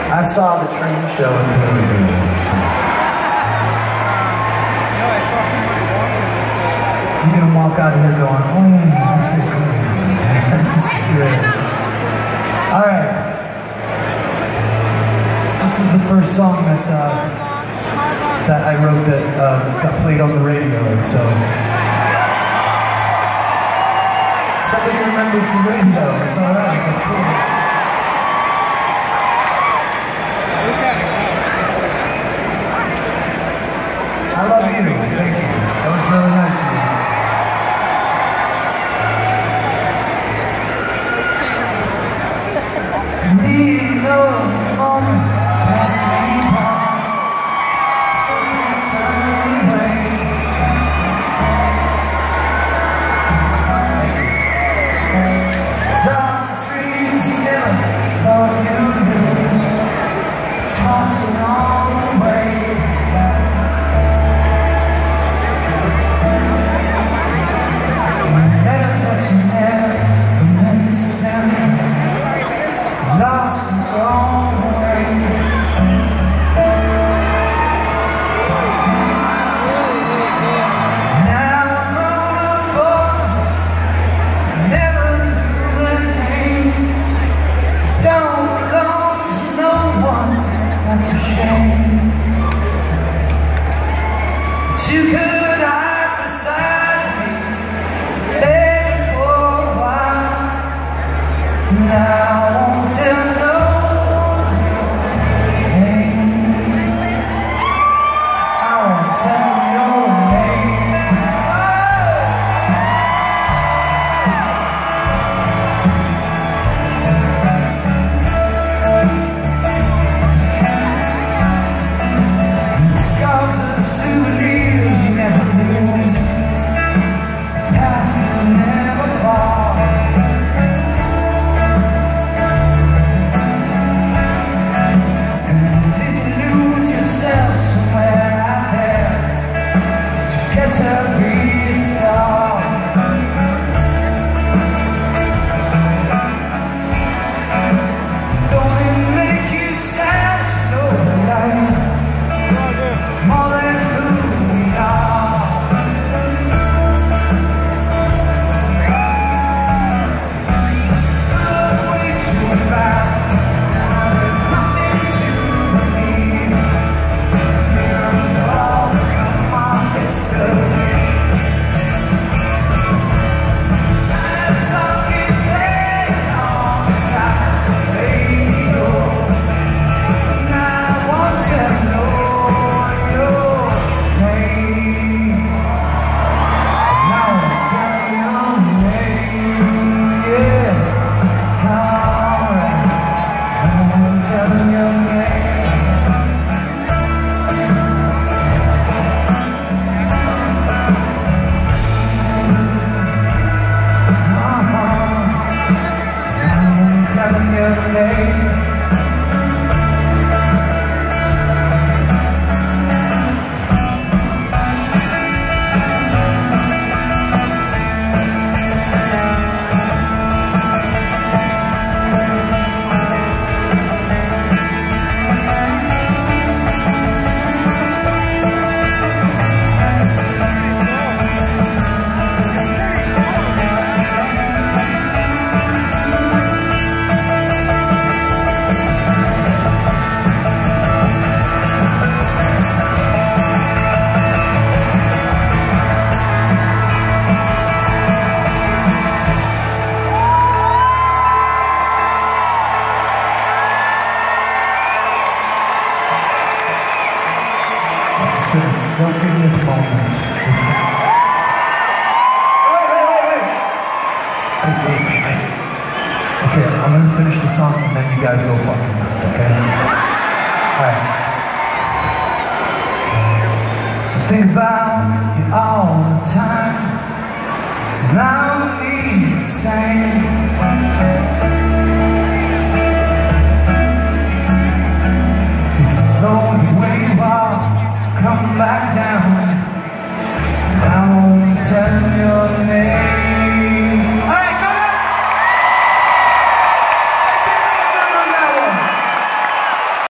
I saw the train show, it's really good. You're gonna walk out of here going, oh yeah, I feel good. This is great. Alright. This is the first song that I wrote that got played on the radio, and so somebody remembers the radio. It's alright, it's cool. I love you. Thank you. That was really nice of you. Need no moment, pass me by. Still can't turn away. Some dreams you never thought you'd lose, tossed it all away. Lost and gone away. Now I'm grown up boys, never knew their names. Don't belong to no one, that's a shame. But you could hide beside me, baby, for a while. Now tell no one your name. I won't tell your name. Scars are souvenirs you never lose. Past is never far. Been soaking this moment. Wait. Okay, I'm gonna finish the song and then you guys go fucking nuts, okay? Alright. So think about you all the time, and I'll be the same.